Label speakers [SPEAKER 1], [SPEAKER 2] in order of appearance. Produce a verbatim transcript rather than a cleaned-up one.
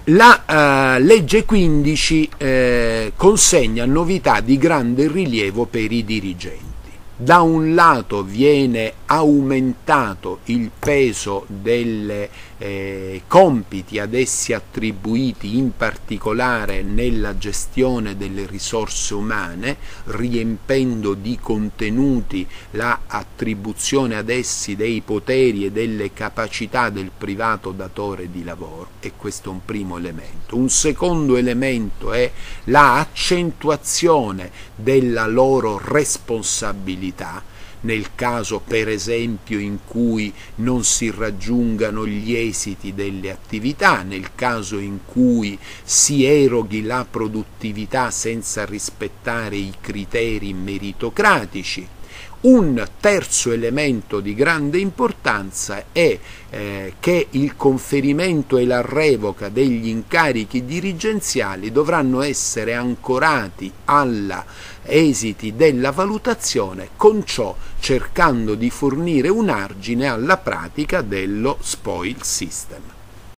[SPEAKER 1] La uh, legge quindici eh, consegna novità di grande rilievo per i dirigenti. Da un lato viene aumentato il peso dei eh, compiti ad essi attribuiti, in particolare nella gestione delle risorse umane, riempendo di contenuti la attribuzione ad essi dei poteri e delle capacità del privato datore di lavoro, e questo è un primo elemento. Un secondo elemento è la accentuazione della loro responsabilità, nel caso per esempio in cui non si raggiungano gli esiti delle attività, nel caso in cui si eroghi la produttività senza rispettare i criteri meritocratici. Un terzo elemento di grande importanza è eh, che il conferimento e la revoca degli incarichi dirigenziali dovranno essere ancorati alla esiti della valutazione, con ciò cercando di fornire un argine alla pratica dello spoil system.